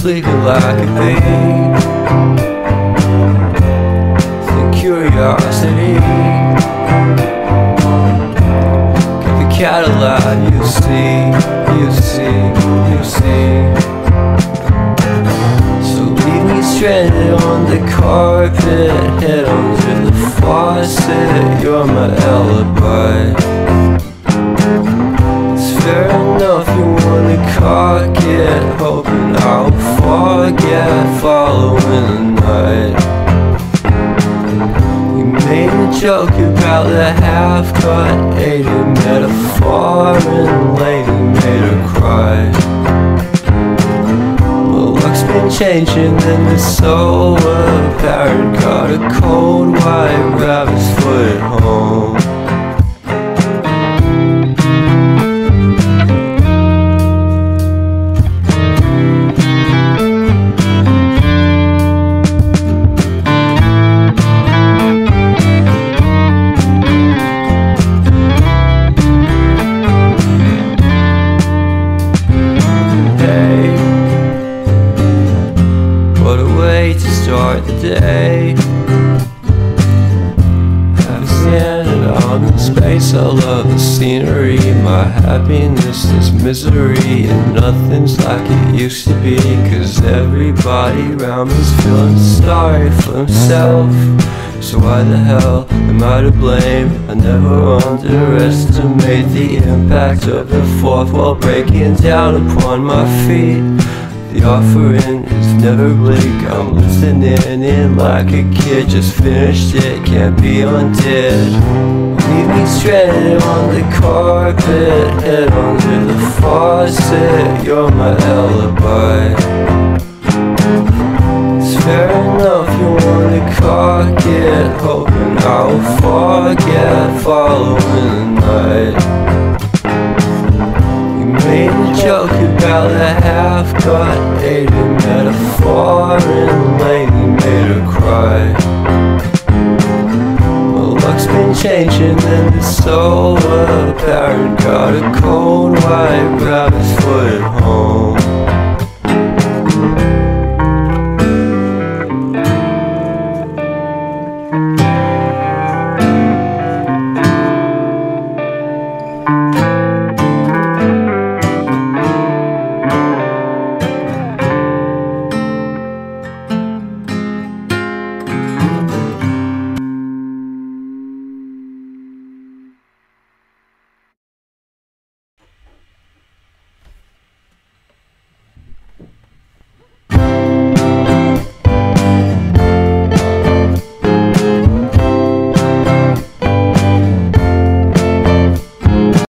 sleeping like a bee. The curiosity, give the cat a laugh. You see, you see, you see. So leave me stranded on the carpet, head under the faucet. You're my alibi. Fair enough, you wanna cock it, hoping I'll forget following the night. You made a joke about the half-cut, ate a metaphor and lady made her cry. Well, luck's been changing and it's so apparent. Got a cold white rabbit's foot at home. What a way to start the day. Having standing out in space, I love the scenery. My happiness is misery, and nothing's like it used to be. Cause everybody around me's feeling sorry for himself. So why the hell am I to blame? I never underestimate the impact of the fourth wall breaking down upon my feet. The offering is never bleak. I'm listening in like a kid, just finished it, can't be undid. Leave me stranded on the carpet, head under the faucet. You're my alibi. It's fair enough, you wanna cock it, hoping I'll forget following the night. Made a joke about the half-cut, ate a metaphor and lady made her cry. Well, luck's been changing and it's so apparent. Got a cold white rabbit's foot at home.